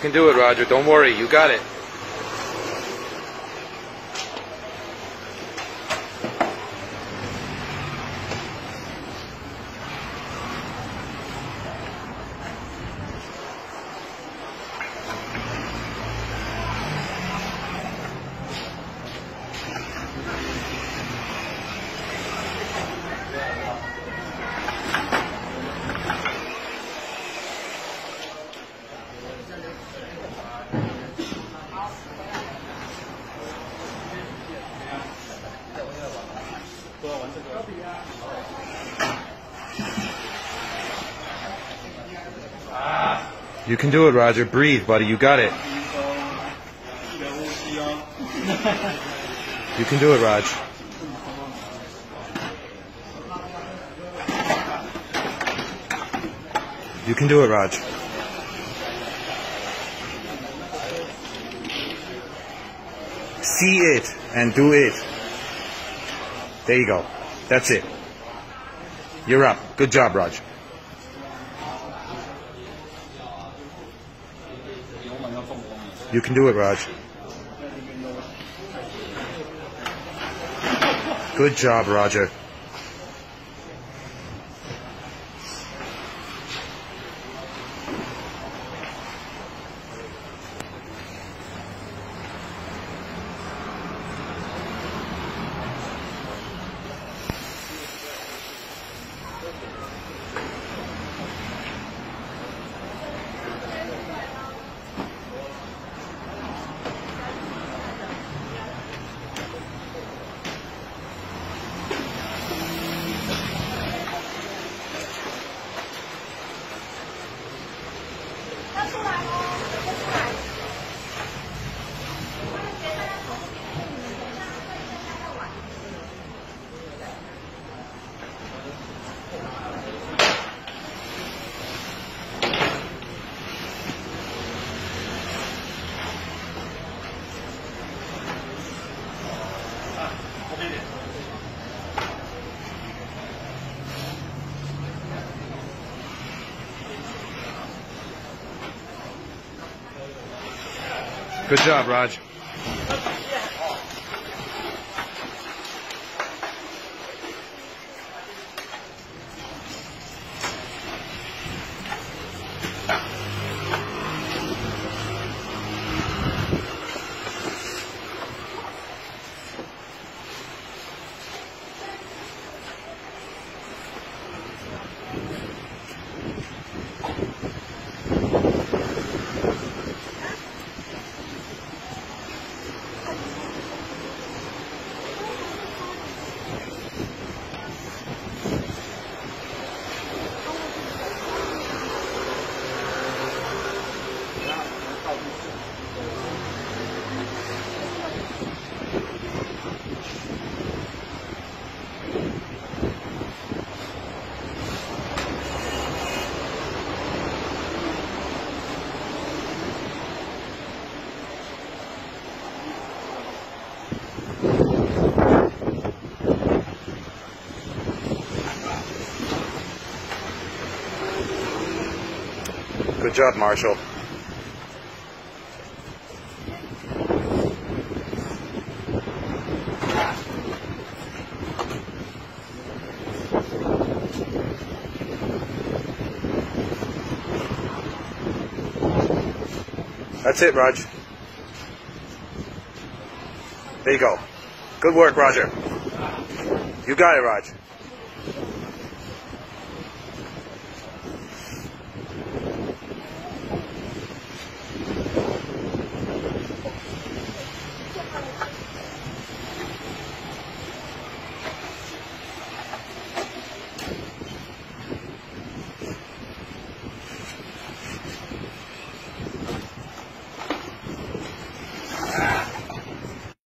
can do it, Roger. Don't worry. You got it. You can do it, Roger. Breathe, buddy. You got it. You can do it, Raj. You can do it, Raj. See it and do it. There you go. That's it. You're up. Good job, Raj. You can do it, Raj. Good job, Roger. Good job, Raj. Good job, Marshall. That's it, Raj. There you go. Good work, Roger. You got it, Raj.